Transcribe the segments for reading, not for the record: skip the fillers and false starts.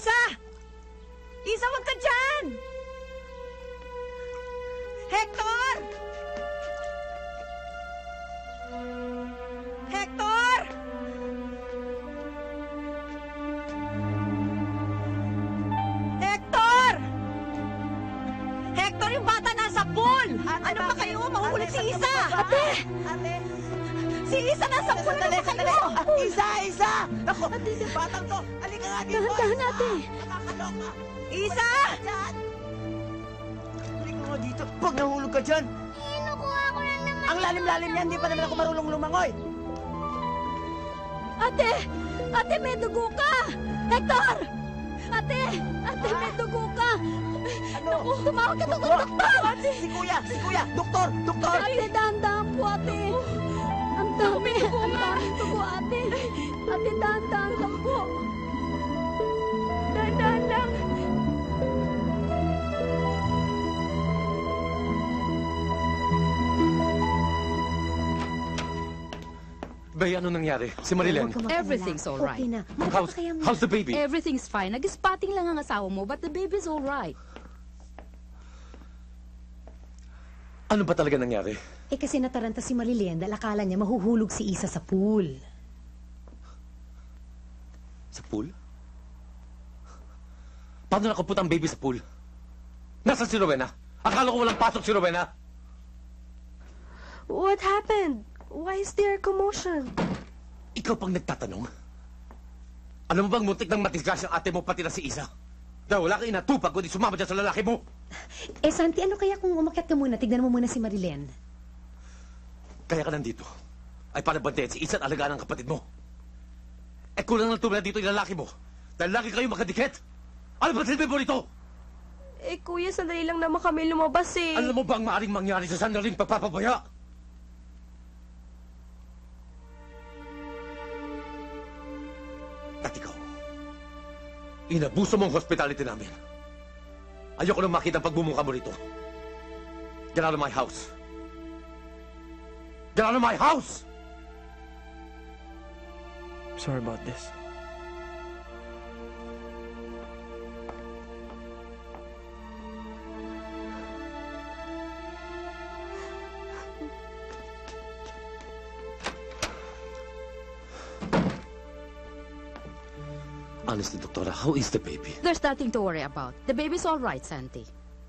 Issa! Issa, wag ka dyan! Hector! Hector! Hector! Hector, yung bata nasa pool! Ano ba kayo? Mahuhuli si Issa! Ate! Ate! Si Issa nasa pool! Ano ba kayo? Isa! Ako! Batang to! Halika nga dito! Dahan-dahan natin! Nakakaloka! Issa! Halika nga dito! Huwag nahulog ka dyan! Kinukuha ko lang naman. Ang lalim-lalim yan! Hindi pa naman ako marunong lumangoy! Ate! Ate, may dugo ka! Hector! Ate! Ate, may dugo ka! Ano? Naku, tumawag ka ng doktor! Ate! Si Kuya! Doktor! Ate, dahan-dahan po, ate! Ang dami! Ang daming dugo, ate! Ate, dahan-dahan lang po! Dahan-dahan lang! Bay, ano nangyari? Si Marilen? Everything's all right. Okay na. How's the baby? Everything's fine. Nag-spotting lang ang asawa mo, but the baby's all right. Ano ba talaga nangyari? Eh kasi nataranta si Marilen dahil akala niya mahuhulog si Issa sa pool. Sa pool? Paano nakapunta ang baby sa pool? Nasaan si Rowena? Akala ko walang pasok si Rowena. What happened? Why is there commotion? Ikaw pang nagtatanong? Alam mo bang muntik nang matisgas ang ate mo pati na si Issa? Dahil wala kang inatupag kundi sumama dyan sa lalaki mo. Eh Santi, ano kaya kung umakyat ka muna, tignan mo muna si Marilen. Kaya ka nandito ay para bantayan si Issa at alagaan ang kapatid mo. Eh kulang ng tumula dito yung lalaki mo. Dahil lagi kayo makadikit. Ano ba silbi mo rito? Eh, kuya, sandali lang naman kami lumabas eh. Alam mo ba ang maaaring mangyari sa sandaling pagpapabaya? At ikaw, inabuso mo ang hospitality namin. Ayoko nang makita ang pagbumungka mo rito. Get out of my house. Get out of my house! Sorry about this. Honestly, Doktora, how is the baby? There's nothing to worry about. The baby's all right, Santi.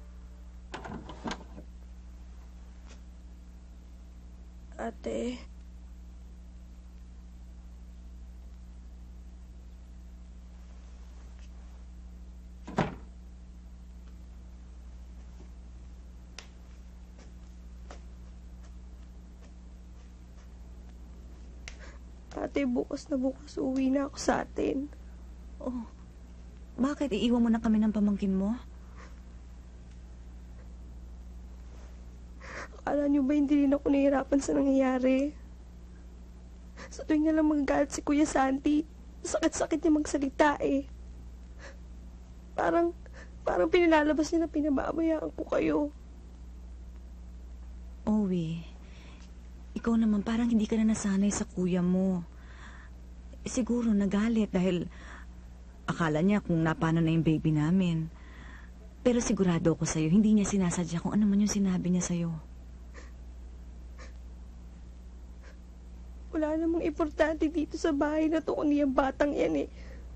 Ate. Ate, bukas uwi na ako sa atin. Oh, bakit iiwan mo na kami ng pamangkin mo? Akala niyo ba hindi rin ako nahihirapan sa nangyayari? Sa tuwing na lang magagalit si Kuya Santi, sakit-sakit niya magsalita eh. Parang pinilalabas niya na pinababayaan ko kayo. Owie, ikaw naman parang hindi ka na nasanay sa kuya mo. Siguro nagalit dahil akala niya kung napano na yung baby namin. Pero sigurado ako sa'yo, hindi niya sinasadya kung ano man yung sinabi niya sa'yo. Wala namang importante dito sa bahay na to kundi ang batang yan eh.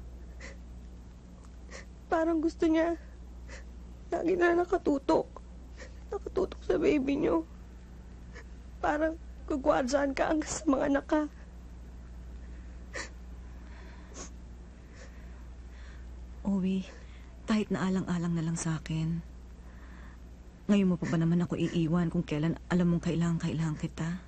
Parang gusto niya lagi na nakatutok sa baby niyo. Parang gugwadyan ka hanggang sa mga anak ka. Owie, kahit na alang-alang na lang sa akin. Ngayon mo pa ba naman ako iiwan kung kailan alam mong kailangan kita?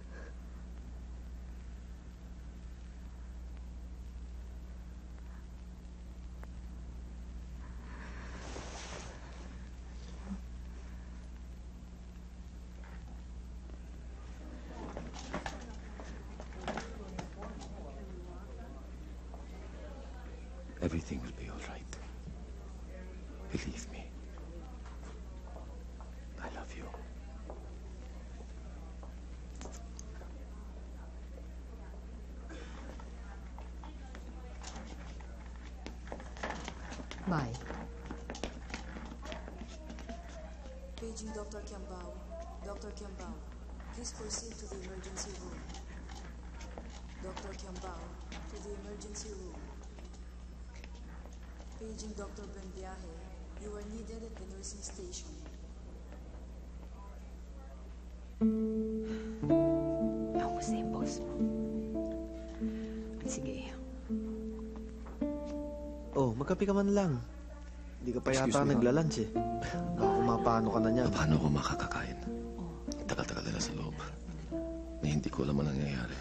Everything will be all right. Believe me. I love you. Bye. Paging Dr. Kiambao. Dr. Kiambao, please proceed to the emergency room. Dr. Kiambao, to the emergency room. Paging Dr. Benviaje, you are needed at the nursing station. Kamusta yung boss mo? Sige. Oh, magkape ka man lang. Hindi ka pa yata naglalunch eh. Kumapano ka na niyan. Paano ako makakakain? Tagal-tagal nila sa loob. Na hindi ko alam ang nangyayari.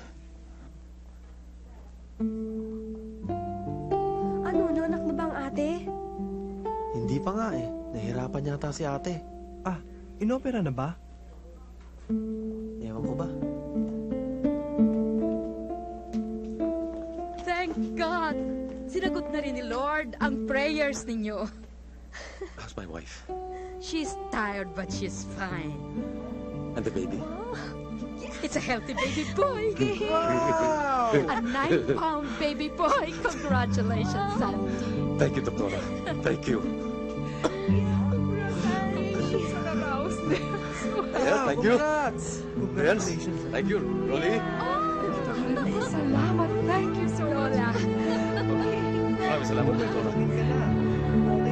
Ano, anak na ba ang ate? Hindi pa nga eh. Nahirapan yata si ate. Ah, inopera na ba? Ewan ko ba? Thank God! Sinagot na rin ni Lord ang prayers ninyo. How's my wife? She's tired but she's fine. And the baby? It's a healthy baby boy. A 9-pound baby boy. Congratulations, Santi. Thank you, Doktora. Thank you. Yeah, thank you. Congrats! Congratulations. Thank you, Rolly. Salamat. Thank you, Sir Lola. Maraming salamat, Doktora.